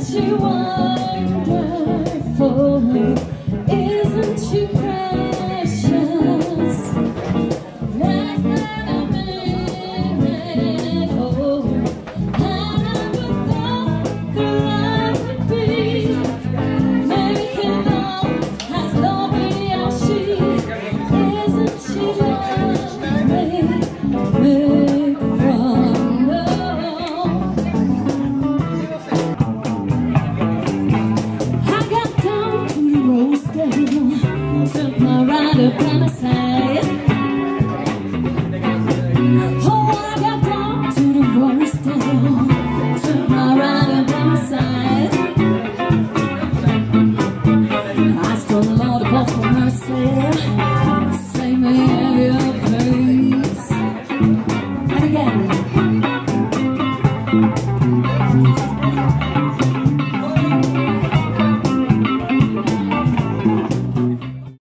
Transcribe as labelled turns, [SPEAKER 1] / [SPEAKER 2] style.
[SPEAKER 1] she wonderful? Isn't she precious? Last night I made hope, and I never thought that life would be making love as lovely as she. Isn't she lovely? Make from love. I got down to the rose garden, took my ride up on the side. Oh, I got down to the rose garden.